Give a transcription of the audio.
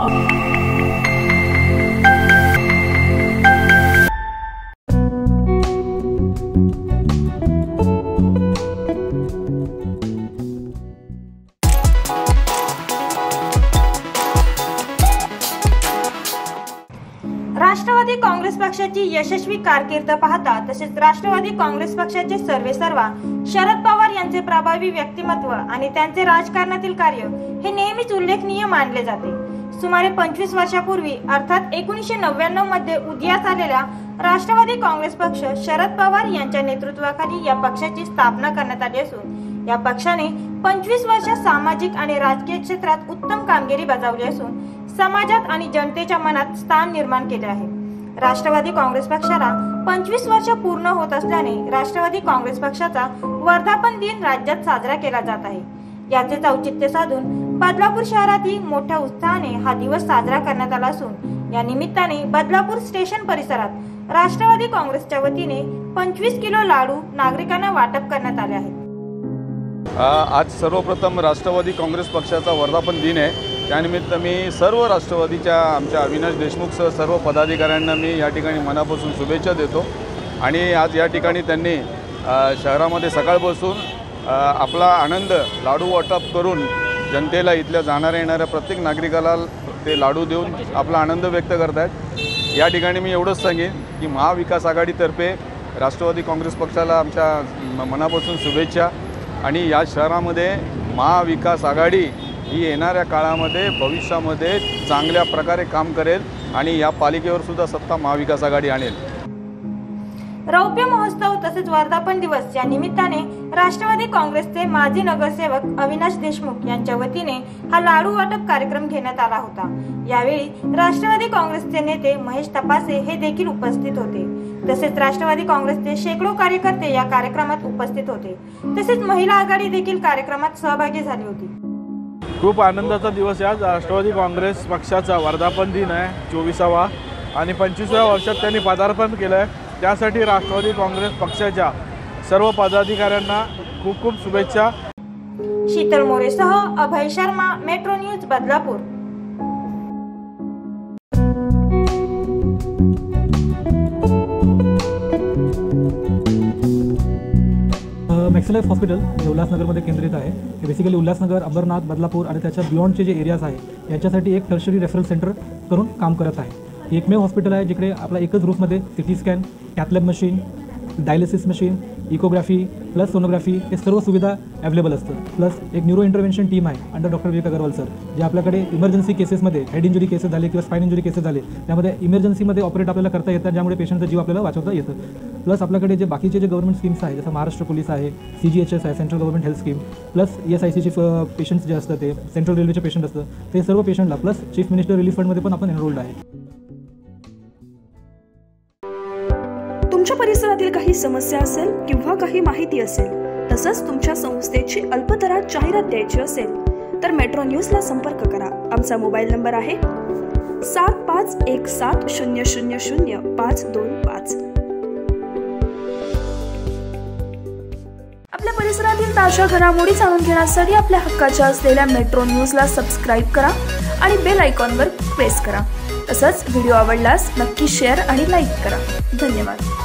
राष्ट्रवादी काँग्रेस पक्षाची यशस्वी कारकीर्द पाहता तसेच राष्ट्रवादी काँग्रेस पक्षाचे सर्वेसर्वा शरद पवार यांचे प्रभावी व्यक्तिमत्व आणि त्यांचे राजकारणातील कार्य हे नेहमीच उल्लेखनीय मानले जाते। सुमारे 25 वर्षापूर्वी अर्थात 1999 मध्ये उदयास आलेला राष्ट्रवादी काँग्रेस पक्ष शरद पवार यांच्या नेतृत्वाखाली या पक्षाची स्थापना करण्यात आली असून या पक्षाने 25 वर्ष सामाजिक आणि राजकीय क्षेत्रात उत्तम कामगिरी बजावली असून समाजात आणि जनतेच्या मनात स्थान निर्माण केले आहे। राष्ट्रवादी काँग्रेस पक्षाला 25 वर्ष पूर्ण होत असल्याने राष्ट्रवादी काँग्रेस पक्षाचा वर्धापन दिन राज्यात साजरा केला जात आहे। याचे औचित्य साधून बदलापूर शहरातही मोठ्या उत्साहाने हा दिवस साजरा करण्यात आला असून या निमित्ताने बदलापूर स्टेशन परिसरात राष्ट्रवादी काँग्रेसच्या वतीने 25 किलो लाडू नागरिकांना वाटप करण्यात आले आहेत। आज सर्वप्रथम राष्ट्रवादी काँग्रेस पक्षाचा वर्धापन दिन आहे। त्यानिमित्त मी सर्व राष्ट्रवादीच्या आमच्या अविनाश देशमुखसह सर्व पदाधिकाऱ्यांना मी या ठिकाणी मनापासून शुभेच्छा देतो। आणि आज या ठिकाणी त्यांनी शहरामध्ये सकाळपासून आपला आनंद लाडू वाटप करून जनतेला इथल्या जाणाऱ्या येणाऱ्या प्रत्येक नागरिकाला ते लाडू देऊन आपला आनंद व्यक्त करत आहेत। या ठिकाणी मी एवढंच सांगेन की महाविकास आघाडीतर्फे राष्ट्रवादी काँग्रेस पक्षाला आमच्या मनापासून शुभेच्छा। आणि या शहरामध्ये महाविकास आघाडी ही येणाऱ्या काळामध्ये भविष्यामध्ये चांगल्या प्रकारे काम करेल आणि या पालिकेवर सुद्धा सत्ता महाविकास आघाडी आणेल। रौप्य महोत्सव तसेच वर्धापन दिवस या निमित्ताने राष्ट्रवादी काँग्रेसचे माजी नगरसेवक अविनाश देशमुख यांच्या वतीने हा लाडू वाटप कार्यक्रम घेण्यात आला होता। यावेळी राष्ट्रवादी काँग्रेसचे नेते महेश तपासे हे देखील उपस्थित होते। तसेच राष्ट्रवादी काँग्रेसचे शेकडो कार्यकर्ते या कार्यक्रमात उपस्थित होते। तसेच महिला आघाडी देखील कार्यक्रमात सहभागी झाली होती। खूप आनंदाचा दिवस आहे आज। राष्ट्रवादी काँग्रेस पक्षाचा वर्धापन दिन आहे 24वा आणि 25व्या वर्षात त्यांनी पदार्पण केलं आहे। त्यासाठी राष्ट्रवादी काँग्रेस पक्षाच्या सर्व पदाधिकाऱ्यांना खूप खूप शुभेच्छा। शीतल मोरेसह Abhay Sharma, metro news, Badlapur. Maxlife hospital हे उल्हासनगरमध्ये केंद्रित आहे। हे बेसिकली उल्हासनगर, अंबरनाथ, बदलापूर आणि त्याच्या बियॉन्डचे जे एरियाज आहे याच्यासाठी एक टर्शरी रेफरल सेंटर करून काम करत आहे। हे एकमेव हॉस्पिटल आहे जिकडे आपला एकच रूफमध्ये city scan, cath lab machine, dialysis machine, echography plus sonography हे सर्व सुविधा अवेलेबल असतं। प्लस एक न्यूरो इंटरव्हेन्शन टीम आहे under doctor Vivek Agarwal sir, जे आपल्याकडे इमर्जन्सी केसेसमध्ये हेड इंजुरी केसेस झाले किंवा स्पाइन इंजुरी केसेस झाले त्यामध्ये इमर्जन्सीमध्ये ऑपरेट आपल्याला करता येतात, ज्यामुळे पेशंटचा जीव आपल्याला वाचवता येतं। प्लस आपल्याकडे जे बाकीचे जे गव्हर्नमेंट स्कीम्स आहे जसं महाराष्ट्र पोलीस आहे, CGHS आहे, central government health scheme, plus ESICचे पेशंट्स जे असतं ते सेंट्रल रेल्वेचे पेशंट असतं ते सर्व पेशंटला प्लस चीफ मिनिस्टर रिलीफ फंडमध्ये पण आपण एनरोल्ड आहे। तुमच्या परिसरातील काही समस्या असेल किंवा काही माहिती असेल तसंच तुमच्या संस्थेची अल्पदरात जाहिरात द्यायची असेल तर मेट्रो न्यूजला संपर्क करा। आमचा मोबाईल नंबर आहे 7517000525। आपल्या परिसरातील ताज्या घडामोडी जाणून घेण्यासाठी आपल्या हक्काच्या असलेल्या मेट्रो न्यूजला सबस्क्राईब करा आणि बेल आयकॉनवर प्रेस करा। तसंच व्हिडिओ आवडल्यास नक्की शेअर आणि लाईक करा। धन्यवाद।